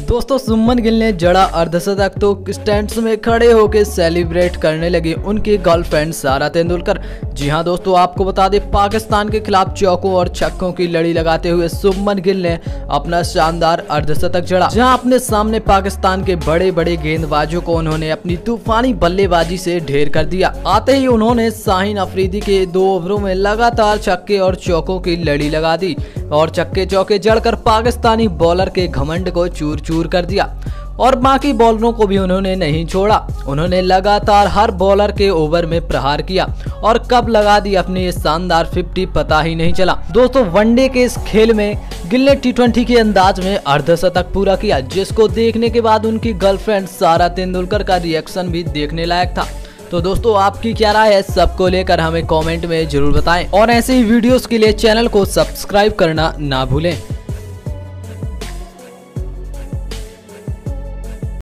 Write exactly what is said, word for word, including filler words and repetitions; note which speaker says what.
Speaker 1: दोस्तों शुभमन गिल ने जड़ा अर्धशतक तो स्टैंड्स में खड़े होकर सेलिब्रेट करने लगी उनकी गर्लफ्रेंड सारा तेंदुलकर। जी हां दोस्तों, आपको बता दें पाकिस्तान के खिलाफ चौकों और छक्कों की लड़ी लगाते हुए शुभमन गिल ने अपना शानदार अर्धशतक जड़ा, जहां अपने सामने पाकिस्तान के बड़े बड़े गेंदबाजों को उन्होंने अपनी तूफानी बल्लेबाजी से ढेर कर दिया। आते ही उन्होंने शाहीन अफरीदी के दो ओवरों में लगातार छक्के और चौकों की लड़ी लगा दी और छक्के चौके जड़कर पाकिस्तानी बॉलर के घमंड को चूर चूर कर दिया और बाकी बॉलरों को भी उन्होंने नहीं छोड़ा। उन्होंने लगातार हर बॉलर के ओवर में प्रहार किया और कब लगा दी अपनी ये शानदार फिफ्टी पता ही नहीं चला। दोस्तों वनडे के इस खेल में गिल ने टी ट्वेंटी के अंदाज में अर्धशतक पूरा किया, जिसको देखने के बाद उनकी गर्लफ्रेंड सारा तेंदुलकर का रिएक्शन भी देखने लायक था। तो दोस्तों आपकी क्या राय है, सबको लेकर हमें कमेंट में जरूर बताएं और ऐसे ही वीडियोस के लिए चैनल को सब्सक्राइब करना ना भूलें।